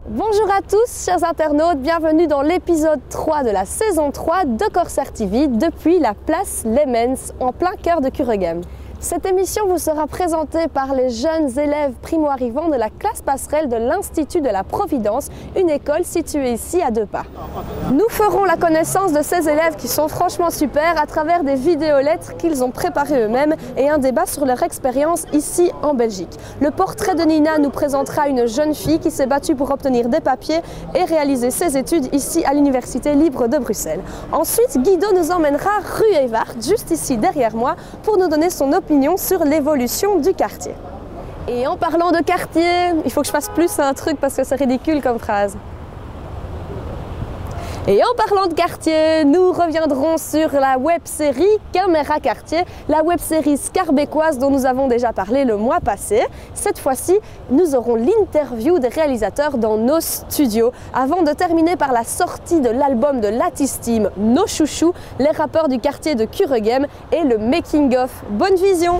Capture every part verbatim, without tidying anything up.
Bonjour à tous, chers internautes, bienvenue dans l'épisode trois de la saison trois de Corsair T V depuis la place Lemens, en plein cœur de Kuregem. Cette émission vous sera présentée par les jeunes élèves primo-arrivants de la classe passerelle de l'Institut de la Providence, une école située ici à deux pas. Nous ferons la connaissance de ces élèves qui sont franchement super à travers des vidéolettres qu'ils ont préparées eux-mêmes et un débat sur leur expérience ici en Belgique. Le portrait de Nina nous présentera une jeune fille qui s'est battue pour obtenir des papiers et réaliser ses études ici à l'Université libre de Bruxelles. Ensuite, Guido nous emmènera rue Evart, juste ici derrière moi, pour nous donner son opinion sur l'évolution du quartier. Et en parlant de quartier, il faut que je fasse plus un truc parce que c'est ridicule comme phrase. Et en parlant de quartier, nous reviendrons sur la web-série Caméra Quartier, la web-série scarbécoise dont nous avons déjà parlé le mois passé. Cette fois-ci, nous aurons l'interview des réalisateurs dans nos studios, avant de terminer par la sortie de l'album de Lattice Team, Nos Chouchous, les rappeurs du quartier de Kuregem et le making-of. Bonne vision!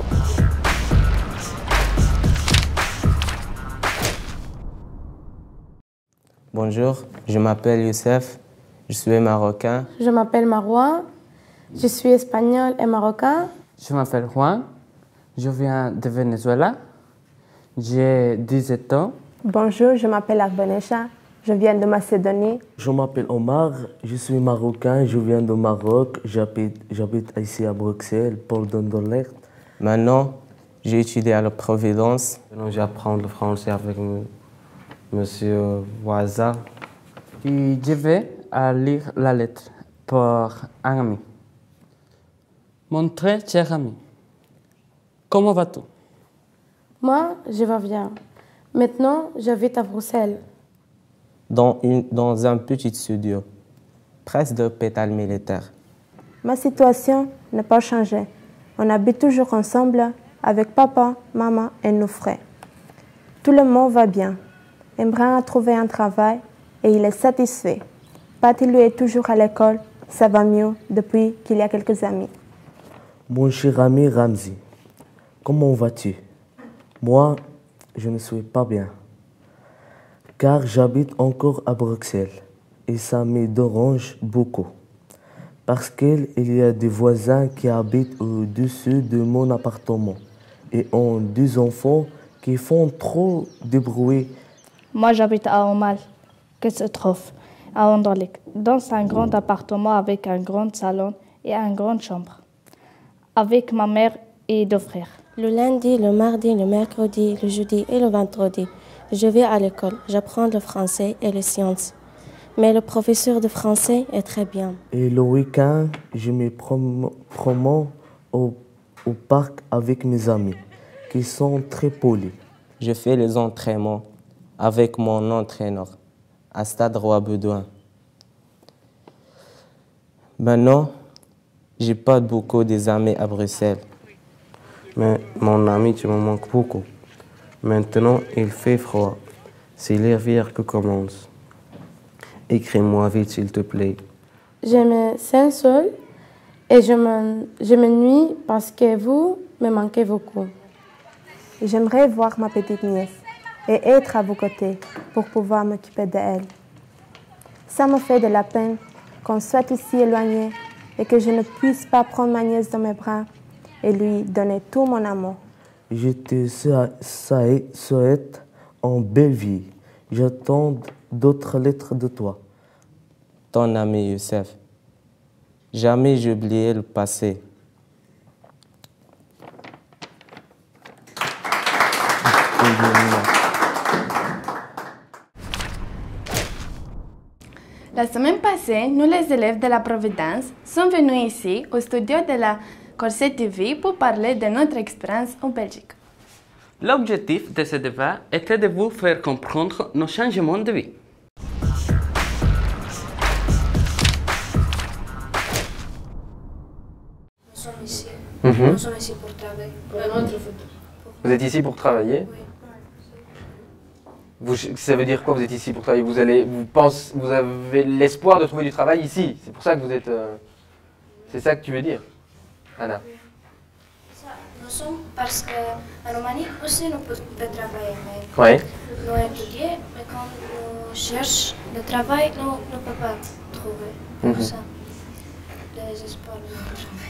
Bonjour, je m'appelle Youssef. Je suis marocain. Je m'appelle Marois. Je suis espagnol et marocain. Je m'appelle Juan. Je viens de Venezuela. J'ai dix-sept ans. Bonjour, je m'appelle Arbenecha. Je viens de Macédonie. Je m'appelle Omar. Je suis marocain. Je viens du Maroc. J'habite, j'habite ici à Bruxelles, Paul d'Anderlecht. Maintenant, j'ai étudié à la Providence. Maintenant, j'apprends le français avec M. Monsieur Waza. Et je vais à lire la lettre pour un ami. Mon très cher ami, comment vas-tu? Moi, je vais bien. Maintenant, j'habite à Bruxelles. Dans, une, dans un petit studio, presque de pétale militaire. Ma situation n'a pas changé. On habite toujours ensemble avec papa, maman et nos frères. Tout le monde va bien. Embrun a trouvé un travail et il est satisfait. Patty lui est toujours à l'école, ça va mieux depuis qu'il y a quelques années. Mon cher ami Ramzi, comment vas-tu? Moi, je ne suis pas bien, car j'habite encore à Bruxelles et ça me dérange beaucoup, parce qu'il y a des voisins qui habitent au-dessus de mon appartement et ont deux enfants qui font trop de bruit. Moi, j'habite à Omal, que se trouve à Anderlecht, dans un grand appartement avec un grand salon et une grande chambre, avec ma mère et deux frères. Le lundi, le mardi, le mercredi, le jeudi et le vendredi, je vais à l'école. J'apprends le français et les sciences. Mais le professeur de français est très bien. Et le week-end, je me prom promène au, au parc avec mes amis, qui sont très polis. Je fais les entraînements avec mon entraîneur à Stade Roi-Baudouin. Maintenant, j'ai pas beaucoup des amis à Bruxelles. Mais mon ami, tu me manques beaucoup. Maintenant, il fait froid. C'est l'hiver qui commence. Écris-moi vite, s'il te plaît. Je me sens seule et je me, je m'ennuie parce que vous me manquez beaucoup. J'aimerais voir ma petite nièce et être à vos côtés pour pouvoir m'occuper d'elle. Ça me fait de la peine qu'on soit ici éloigné et que je ne puisse pas prendre ma nièce dans mes bras et lui donner tout mon amour. Je te souhaite une belle vie. J'attends d'autres lettres de toi. Ton ami Youssef. Jamais j'ai oublié le passé. La semaine passée, nous les élèves de la Providence sont venus ici au studio de la Corsair T V pour parler de notre expérience en Belgique. L'objectif de ce débat était de vous faire comprendre nos changements de vie. Nous sommes ici. Mm-hmm. Nous sommes ici pour travailler. Pour notre futur. Vous êtes ici pour travailler? Oui. Vous, ça veut dire quoi, vous êtes ici pour travailler? Vous, allez, vous, pensez, vous avez l'espoir de trouver du travail ici. C'est pour ça que vous êtes... Euh, c'est ça que tu veux dire, Anna? Ça, nous sommes parce qu'en Roumanie aussi nous pouvons travailler. Mais Oui. nous étudions, mais quand nous cherche le travail, nous ne peut pas trouver. Pour Mhm. ça, les espoirs de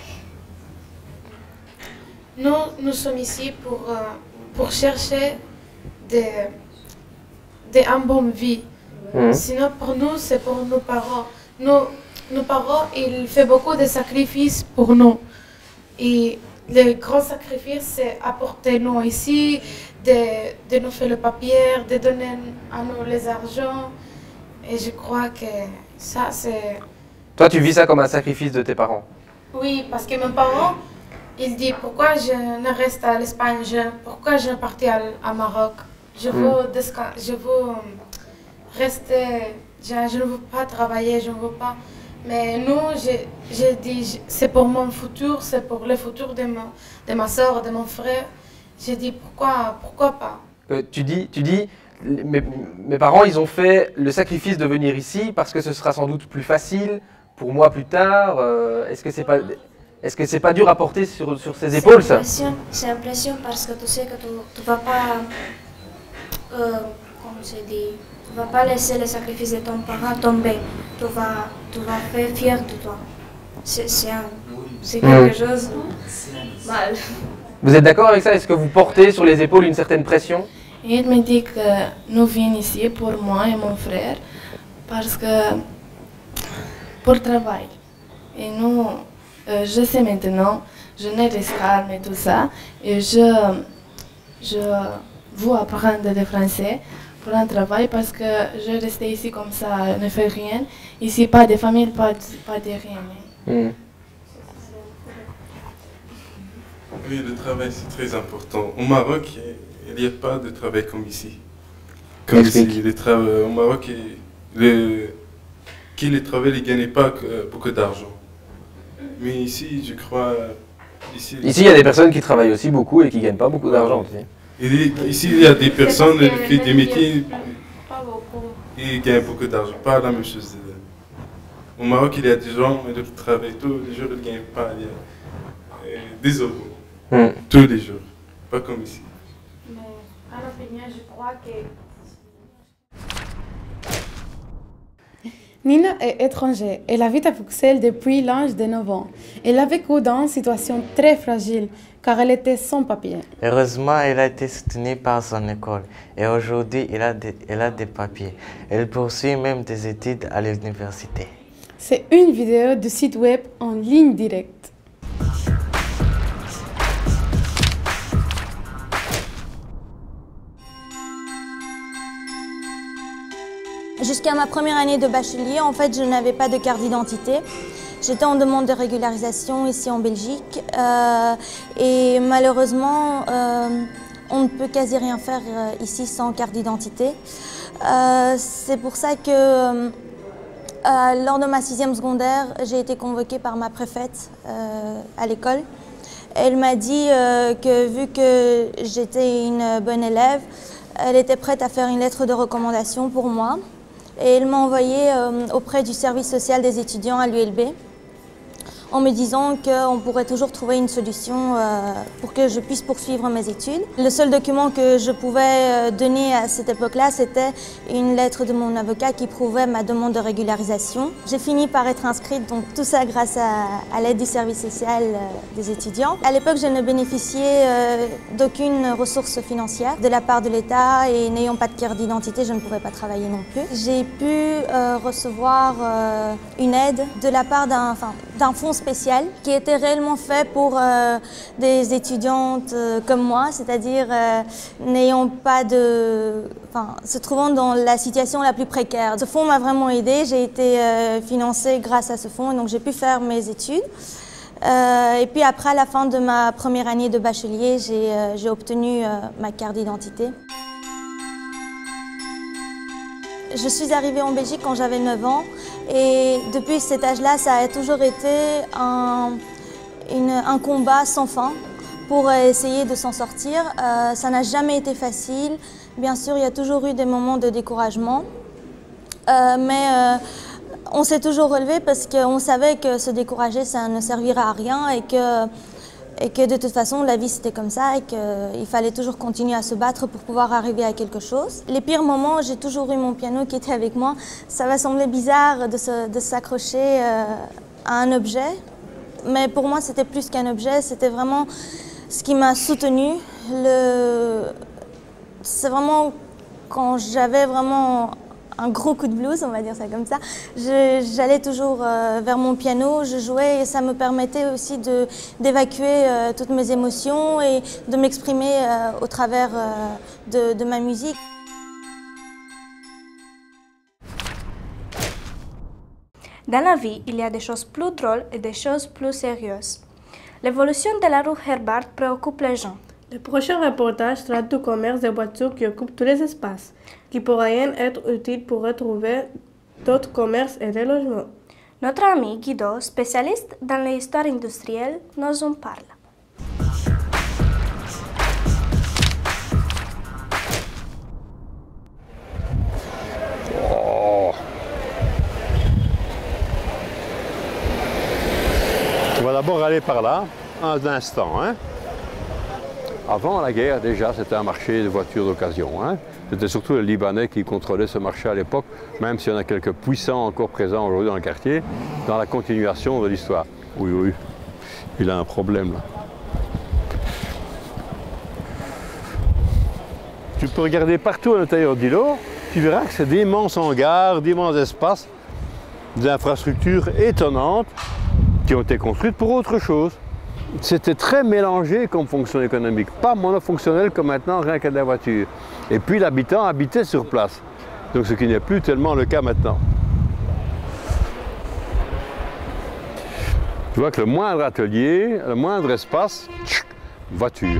travail. Nous, nous sommes ici pour, euh, pour chercher des, des, une bonne vie. Mhm. Sinon, pour nous, c'est pour nos parents. Nos, nos parents, ils font beaucoup de sacrifices pour nous. Et le grand sacrifice, c'est apporter nous ici, de, de nous faire le papier, de donner à nous les argents. Et je crois que ça, c'est... Toi, tu vis ça comme un sacrifice de tes parents. Oui, parce que mes parents, ils disent pourquoi je ne reste à l'Espagne, je- pourquoi je ne partais à, à Maroc. Je veux, Mm. desca- je veux rester, je, je ne veux pas travailler, je ne veux pas. Mais nous, j'ai j'ai dit, je- c'est pour mon futur, c'est pour le futur de ma, de ma soeur, de mon frère. J'ai dit pourquoi, pourquoi pas. Euh, tu dis, tu dis mes, mes parents, ils ont fait le sacrifice de venir ici parce que ce sera sans doute plus facile pour moi plus tard. euh, est-ce que c'est pas, est-ce que c'est pas dur à porter sur, sur ses épaules, ça? C'est une pression parce que tu sais que tu ne vas pas, euh, comment se dit, tu vas pas laisser le sacrifice de ton parent tomber. Tu vas, tu vas faire fier de toi. C'est c'est un- c'est quelque Mm. chose mal. Vous êtes d'accord avec ça? Est-ce que vous portez sur les épaules une certaine pression? Il me dit que nous venons ici pour moi et mon frère parce que pour le travail. Et nous, euh, je sais maintenant, je n'ai l'escalme et tout ça, et je, je veux apprendre le français pour un travail parce que je restais ici comme ça, ne fais rien. Ici, pas de famille, pas de, pas de rien. Mm. Oui, le travail c'est très important. Au Maroc, il n'y a pas de travail comme ici. Comme Explique. ici, les trava- au Maroc, le... qui les travaille ne gagne pas que- beaucoup d'argent. Mais ici, je crois, ici, Ici, il y a des personnes qui travaillent aussi beaucoup et qui gagnent pas beaucoup d'argent aussi. il y- ici, il y a des personnes qui font des métiers Pas beaucoup. et gagnent beaucoup d'argent. Pas la même chose. Au Maroc, il y a des gens qui travaillent tous les jours, ils ne gagnent pas il y a, euh, des euros. Mm. Tous les jours. Pas comme ici. Mais à l'opinion, je crois que... Nina est étrangère. Elle habite à Bruxelles depuis l'âge de neuf ans. Elle a vécu dans une situation très fragile car elle était sans papier. Heureusement, elle a été soutenue par son école et aujourd'hui, elle a des, elle a des papiers. Elle poursuit même des études à l'université. C'est une vidéo du site web en ligne directe. Jusqu'à ma première année de bachelier, en fait, je n'avais pas de carte d'identité. J'étais en demande de régularisation ici en Belgique euh, et malheureusement, euh, on ne peut quasi rien faire euh, ici sans carte d'identité. Euh, c'est pour ça que euh, euh, lors de ma sixième secondaire, j'ai été convoquée par ma préfète euh, à l'école. Elle m'a dit euh, que vu que j'étais une bonne élève, elle était prête à faire une lettre de recommandation pour moi. Et elle m'a envoyé euh, auprès du service social des étudiants à l'U L B en me disant qu'on pourrait toujours trouver une solution euh, pour que je puisse poursuivre mes études. Le seul document que je pouvais euh, donner à cette époque-là, c'était une lettre de mon avocat qui prouvait ma demande de régularisation. J'ai fini par être inscrite, donc tout ça grâce à, à l'aide du service social euh, des étudiants. À l'époque, je ne bénéficiais euh, d'aucune ressource financière de la part de l'État et n'ayant pas de carte d'identité, je ne pouvais pas travailler non plus. J'ai pu euh, recevoir euh, une aide de la part d'un enfin, d'un fonds spécial qui était réellement fait pour euh, des étudiantes euh, comme moi, c'est-à-dire euh, n'ayant pas de, enfin, se trouvant dans la situation la plus précaire. Ce fonds m'a vraiment aidée, j'ai été euh, financée grâce à ce fonds et donc j'ai pu faire mes études. Euh, et puis après, à la fin de ma première année de bachelier, j'ai euh, j'ai obtenu euh, ma carte d'identité. Je suis arrivée en Belgique quand j'avais neuf ans et depuis cet âge-là, ça a toujours été un, une, un combat sans fin pour essayer de s'en sortir. Euh, ça n'a jamais été facile. Bien sûr, il y a toujours eu des moments de découragement, euh, mais euh, on s'est toujours relevé parce qu'on savait que se décourager, ça ne servirait à rien et que et que de toute façon la vie c'était comme ça et qu'il fallait toujours continuer à se battre pour pouvoir arriver à quelque chose. Les pires moments, j'ai toujours eu mon piano qui était avec moi. Ça va sembler bizarre de, se, de s'accrocher euh, à un objet, mais pour moi c'était plus qu'un objet, c'était vraiment ce qui m'a soutenue. Le... C'est vraiment quand j'avais vraiment un gros coup de blues, on va dire ça comme ça, je, j'allais toujours euh, vers mon piano, je jouais et ça me permettait aussi de, d'évacuer euh, toutes mes émotions et de m'exprimer euh, au travers euh, de, de ma musique. Dans la vie, il y a des choses plus drôles et des choses plus sérieuses. L'évolution de la rue Herbart préoccupe les gens. Le prochain reportage traite du commerce des voitures qui occupe tous les espaces, qui pourraient être utiles pour retrouver d'autres commerces et des logements. Notre ami Guido, spécialiste dans l'histoire industrielle, nous en parle. Oh. On va d'abord aller par là, un instant. Hein. Avant la guerre, déjà, c'était un marché de voitures d'occasion. Hein. C'était surtout les Libanais qui contrôlaient ce marché à l'époque, même s'il y en a quelques puissants encore présents aujourd'hui dans le quartier, dans la continuation de l'histoire. Oui, oui, il a un problème là. Tu peux regarder partout à l'intérieur d'îlot, tu verras que c'est d'immenses hangars, d'immenses espaces, des infrastructures étonnantes qui ont été construites pour autre chose. C'était très mélangé comme fonction économique, pas monofonctionnel comme maintenant, rien qu'à de la voiture. Et puis l'habitant habitait sur place, donc ce qui n'est plus tellement le cas maintenant. Tu vois que le moindre atelier, le moindre espace, tchic, voiture.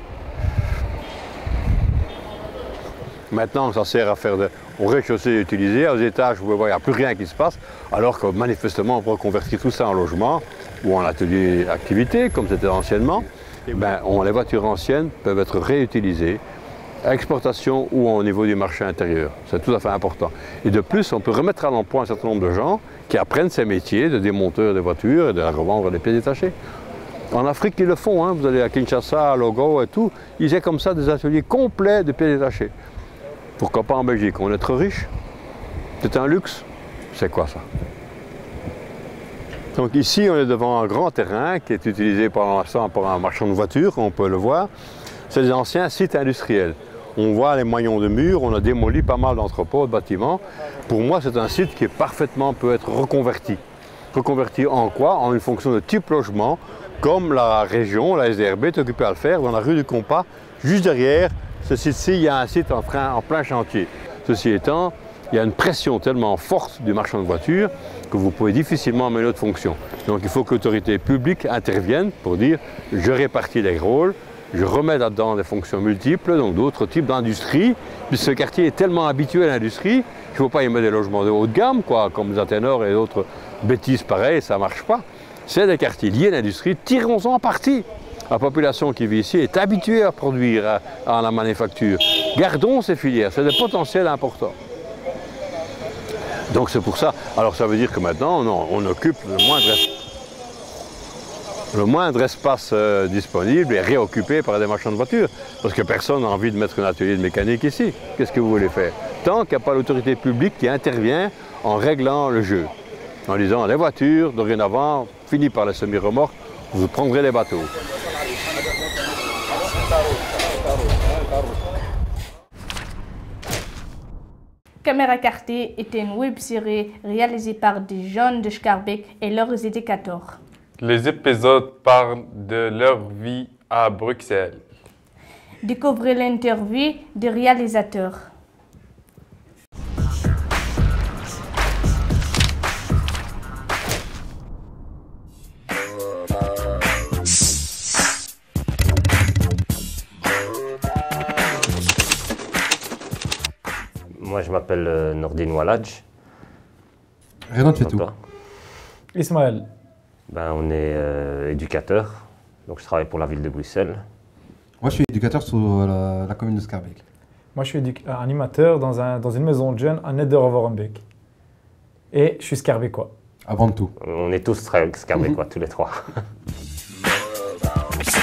Maintenant, ça sert à faire de... Au rez-de-chaussée utilisé, aux étages, vous pouvez voir, il n'y a plus rien qui se passe, alors que manifestement, on pourrait convertir tout ça en logement ou en atelier activité, comme c'était anciennement. Ben, on, les voitures anciennes peuvent être réutilisées à exportation ou au niveau du marché intérieur. C'est tout à fait important. Et de plus, on peut remettre à l'emploi un certain nombre de gens qui apprennent ces métiers de démonteur de voitures et de revendre les pièces détachées. En Afrique, ils le font. Hein. Vous allez à Kinshasa, à Logo et tout. Ils ont comme ça des ateliers complets de pièces détachées. Pourquoi pas en Belgique? On est trop riche. C'est un luxe. C'est quoi ça? Donc ici, on est devant un grand terrain qui est utilisé par l'instant par un marchand de voitures, on peut le voir. C'est des anciens sites industriels. On voit les moyens de murs, on a démoli pas mal d'entrepôts, de bâtiments. Pour moi, c'est un site qui parfaitement peut être reconverti. Reconverti en quoi? En une fonction de type logement, comme la région, la S D R B, est occupée à le faire dans la rue du Compas, juste derrière. Ce site-ci, il y a un site en, train, en plein chantier. Ceci étant, il y a une pression tellement forte du marchand de voitures que vous pouvez difficilement mener notre fonction. Donc il faut que l'autorité publique intervienne pour dire je répartis les rôles, je remets là-dedans des fonctions multiples, donc d'autres types d'industrie. Puisque ce quartier est tellement habitué à l'industrie qu'il ne faut pas y mettre des logements de haut de gamme, quoi, comme les Athénor et d'autres bêtises pareilles, ça ne marche pas. C'est des quartiers liés à l'industrie, tirons-en en partie. La population qui vit ici est habituée à produire à, à la manufacture. Gardons ces filières, c'est des potentiels importants. Donc c'est pour ça. Alors ça veut dire que maintenant on, on occupe le moindre, le moindre espace euh, disponible est réoccupé par des marchands de voitures. Parce que personne n'a envie de mettre un atelier de mécanique ici. Qu'est-ce que vous voulez faire? Tant qu'il n'y a pas l'autorité publique qui intervient en réglant le jeu. En disant les voitures, dorénavant, fini par les semi-remorques, vous prendrez les bateaux. Caméra Quartier était une web-série réalisée par des jeunes de Schaerbeek et leurs éducateurs. Les épisodes parlent de leur vie à Bruxelles. Découvrez l'interview des réalisateurs. Moi, je m'appelle euh, Nordine Waladj. Renan, tu fais tout. Ismaël. Ben, on est euh, éducateur, donc je travaille pour la ville de Bruxelles. Moi, je suis éducateur sur la, la commune de Schaerbeek. Moi, je suis animateur dans, un, dans une maison de jeunes à Neder-Vorenbeek. Et je suis Schaerbeekois. Avant de tout. On est tous Schaerbeekois, tous les trois.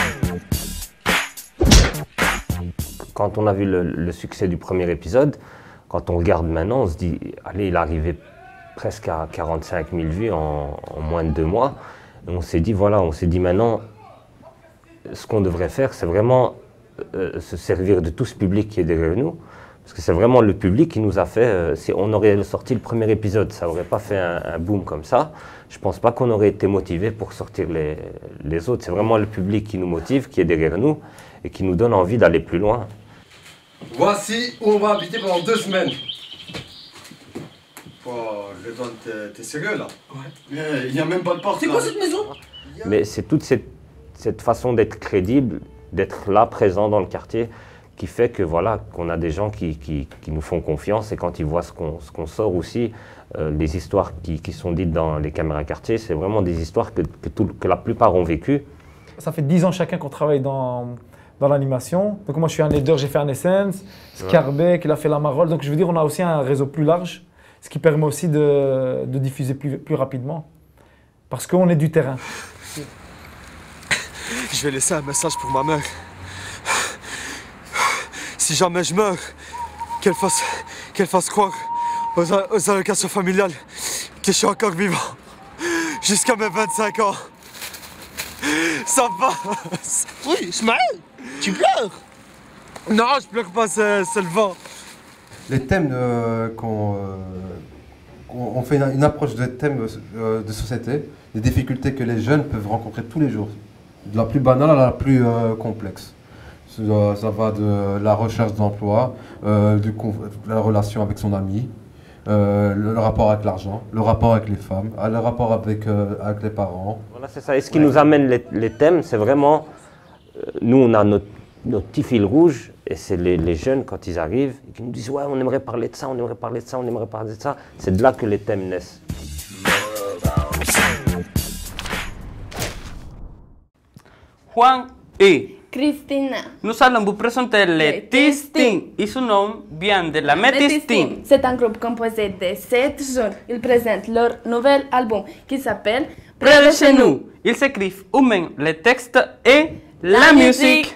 quand on a vu le, le succès du premier épisode, quand on regarde maintenant, on se dit, allez, il est arrivé presque à quarante-cinq mille vues en, en moins de deux mois. Et on s'est dit, voilà, on s'est dit maintenant, ce qu'on devrait faire, c'est vraiment euh, se servir de tout ce public qui est derrière nous. Parce que c'est vraiment le public qui nous a fait, euh, si on aurait sorti le premier épisode, ça n'aurait pas fait un, un boom comme ça. Je ne pense pas qu'on aurait été motivé pour sortir les, les autres. C'est vraiment le public qui nous motive, qui est derrière nous et qui nous donne envie d'aller plus loin. Voici où on va habiter pendant deux semaines. Oh, Redouane, t'es sérieux là? Ouais. Il n'y a même pas de porte. C'est quoi cette maison? Mais c'est toute cette, cette façon d'être crédible, d'être là, présent dans le quartier, qui fait que voilà, qu'on a des gens qui, qui, qui nous font confiance et quand ils voient ce qu'on ce qu'on sort aussi, euh, les histoires qui, qui sont dites dans les caméras quartier, c'est vraiment des histoires que, que, tout, que la plupart ont vécues. Ça fait dix ans chacun qu'on travaille dans, dans l'animation. Donc moi je suis un leader, j'ai fait un Essence, Scarbeck, il a fait la Marole. Donc je veux dire, on a aussi un réseau plus large, ce qui permet aussi de, de diffuser plus, plus rapidement. Parce qu'on est du terrain. Je vais laisser un message pour ma mère. Si jamais je meurs, qu'elle fasse, qu'elle fasse croire aux, aux allocations familiales que je suis encore vivant jusqu'à mes vingt-cinq ans. Ça passe. Oui, Ismaël, tu pleures? Non, je pleure pas, c'est le vent. Les thèmes euh, qu'on... Euh, on fait une, une approche de thèmes euh, de société, des difficultés que les jeunes peuvent rencontrer tous les jours, de la plus banale à la plus euh, complexe. Ça, ça va de la recherche d'emploi, euh, de la relation avec son ami, euh, le, le rapport avec l'argent, le rapport avec les femmes, le rapport avec, euh, avec les parents. Voilà, c'est ça. Et ce qui nous amène les, les thèmes, c'est vraiment, euh, nous on a notre, notre petit fil rouge, et c'est les, les jeunes quand ils arrivent, et qui nous disent ouais, on aimerait parler de ça, on aimerait parler de ça, on aimerait parler de ça. C'est de là que les thèmes naissent. Juan et Cristina. Nous allons vous présenter le Tistim. Et son nom vient de la Métistim. C'est un groupe composé de sept jeunes. Ils présentent leur nouvel album qui s'appelle Près de chez nous. Ils s'écrivent eux-mêmes les textes et la, la musique.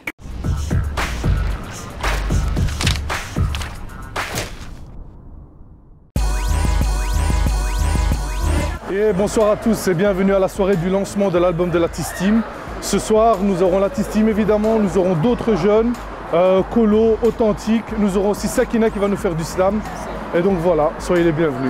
Et bonsoir à tous et bienvenue à la soirée du lancement de l'album de la Tistim. Ce soir, nous aurons la Tistim évidemment, nous aurons d'autres jeunes, euh, Colo, Authentique, nous aurons aussi Sakina qui va nous faire du slam. Et donc voilà, soyez les bienvenus.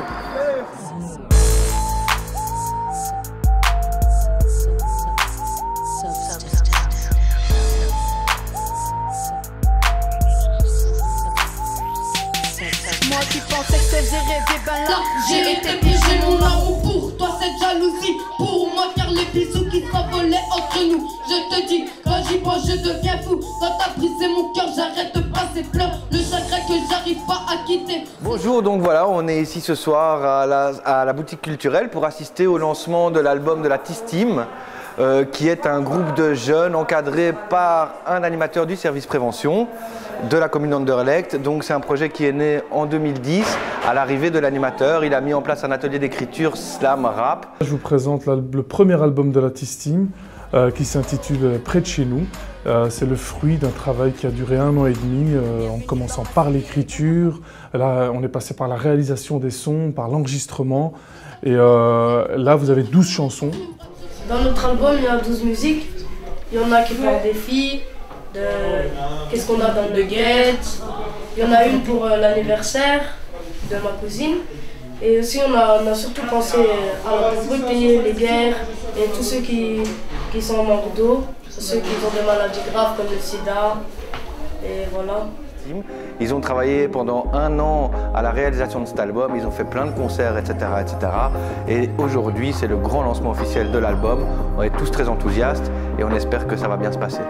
Moi qui pensais que ça faisait rêver, ben là j'ai été piégé. Mon amour pour toi cette jalousie, pour moi faire les bisous qui s'envolaient entre nous. Je te dis, quand j'y pense je deviens fou. Quand t'as brisé mon cœur, j'arrête pas ces pleurs, le chagrin que j'arrive pas à quitter. Bonjour, donc voilà, on est ici ce soir à la, à la boutique culturelle pour assister au lancement de l'album de la Tistim, euh, qui est un groupe de jeunes encadré par un animateur du service prévention de la commune d'Anderlecht. Donc c'est un projet qui est né en deux mille dix. À l'arrivée de l'animateur, il a mis en place un atelier d'écriture slam rap. Je vous présente le premier album de la Tistim euh, qui s'intitule Près de chez nous. Euh, c'est le fruit d'un travail qui a duré un an et demi, euh, en commençant par l'écriture. Là, on est passé par la réalisation des sons, par l'enregistrement. Et euh, là, vous avez douze chansons. Dans notre album, il y a douze musiques. Il y en a qui parlent des filles, de qu'est-ce qu'on a dans le guette. Il y en a une pour euh, l'anniversaire de ma cousine. Et aussi, on a, on a surtout pensé à la pauvreté, les guerres et tous ceux qui, qui sont en manque d'eau, ceux qui ont des maladies graves comme le sida. Et voilà. Ils ont travaillé pendant un an à la réalisation de cet album, ils ont fait plein de concerts, et cetera et cetera. Et aujourd'hui, c'est le grand lancement officiel de l'album. On est tous très enthousiastes et on espère que ça va bien se passer.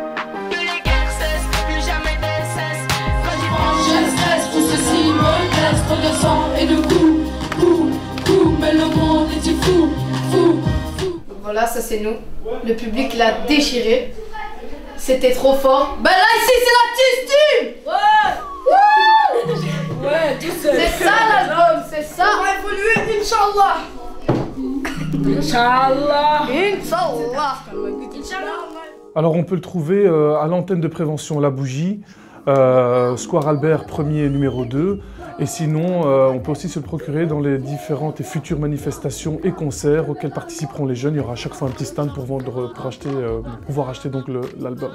Je stresse, tout ceci me blesse, trop de sang et de coups, coups, coups, mais le monde est fou, fou, fou. Donc voilà, ça c'est nous. Le public l'a déchiré. C'était trop fort. Ben là, ici, c'est la Tistim. Ouais. Ouais, tout seul. C'est ça l'album, c'est ça. On va évoluer, Inch'Allah. Inch'Allah. Inch'Allah. Inch'Allah. Alors on peut le trouver euh, à l'antenne de prévention La Bougie, euh, Square Albert, premier numéro deux. Et sinon, euh, on peut aussi se le procurer dans les différentes et futures manifestations et concerts auxquels participeront les jeunes. Il y aura à chaque fois un petit stand pour, vendre, pour, acheter, euh, pour pouvoir acheter donc l'album.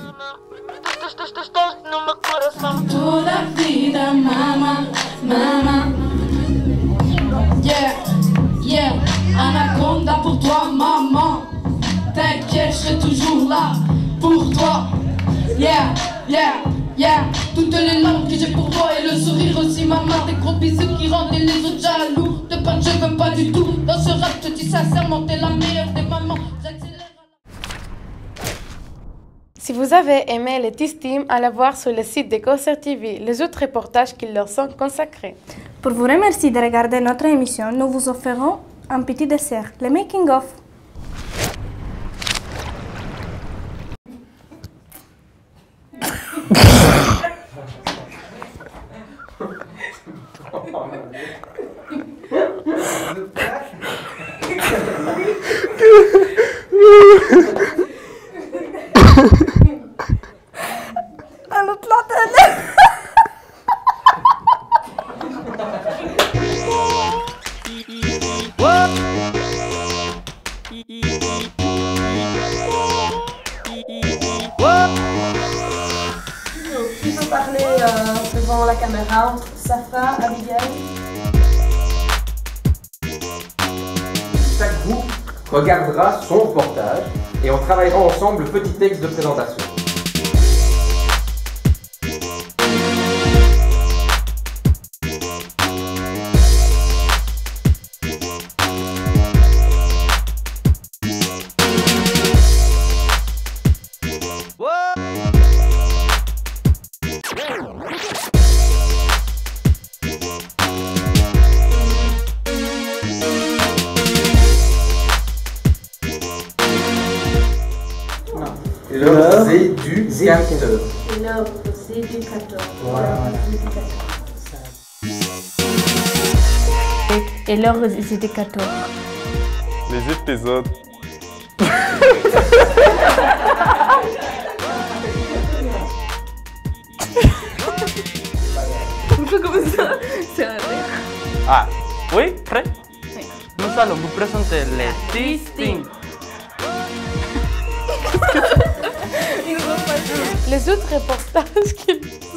Toda vida, mama, mama. Yeah, yeah, anaconda pour toi, maman. T'inquiète, je serai toujours là pour toi. Yeah, yeah, yeah. Toutes les larmes que j'ai pour toi et le sourire aussi, maman. Des gros bisous qui rendent les autres jaloux. De pas, je veux pas du tout. Dans ce rap, je te dis sincèrement, t'es la meilleure des mamans. Si vous avez aimé les T-Steam, allez voir sur le site de Corsair T V les autres reportages qui leur sont consacrés. Pour vous remercier de regarder notre émission, nous vous offrons un petit dessert, le making of. Qui peut parler euh, devant la caméra? Safa, Abigail. Chaque groupe regardera son reportage et on travaillera ensemble le petit texte de présentation. L'heure éducateur. L'heure éducateur. Voilà. Et leurs éducateurs. Les épisodes. Pourquoi comme ça? C'est un rire. Ah, oui, prêt? Oui. Nous allons vous présenter les T-Steam. Les autres reportages qui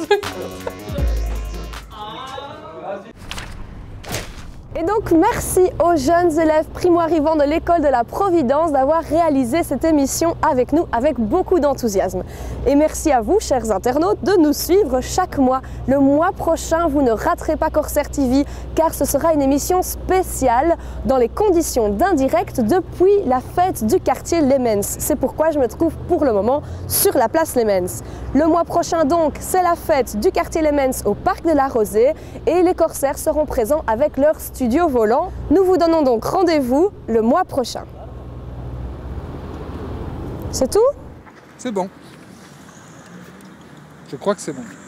Et donc merci aux jeunes élèves primo-arrivants de l'école de la Providence d'avoir réalisé cette émission avec nous avec beaucoup d'enthousiasme. Et merci à vous, chers internautes, de nous suivre chaque mois. Le mois prochain, vous ne raterez pas Corsair T V car ce sera une émission spéciale dans les conditions d'un direct depuis la fête du quartier Lemens. C'est pourquoi je me trouve pour le moment sur la place Lemens. Le mois prochain donc, c'est la fête du quartier Lemens au Parc de la Rosée et les corsaires seront présents avec leur studio volant. Nous vous donnons donc rendez-vous le mois prochain. C'est tout ? C'est bon. Je crois que c'est bon.